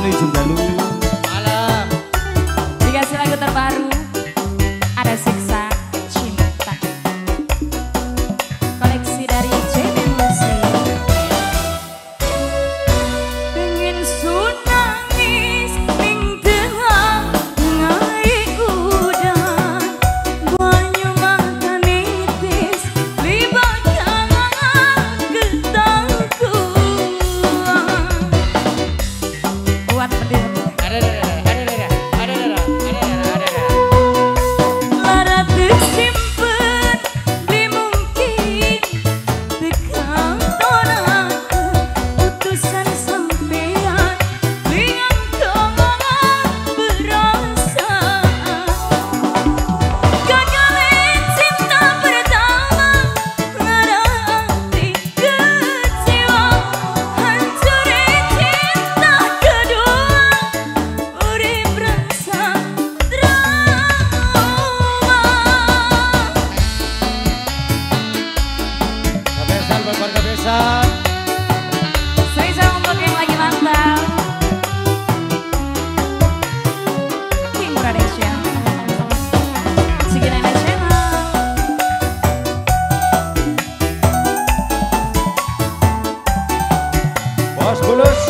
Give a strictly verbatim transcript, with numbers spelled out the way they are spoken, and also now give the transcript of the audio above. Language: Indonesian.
Sony Jumdalu. Malam. Dikasih lagu terbaru, ada Siksa Cinta. Koleksi dari J B Musik. Pengen sunangis ning tengah ngai udan, banyu mata nipis libat kangen getangku. Buat pedih. Ada ada ada ada ada ada ada ada ada ada. Lara tersimpen beli mungkin tekan tolak putusan sampean dengan kemangan perasaan gagalin cinta pertama ngerti kecewa hancurin cinta kedua urip rasa Kebesan buat keluarga besan. Spesial untuk yang lagi mantap Tim Production Segini Nasional. Bos Bulus.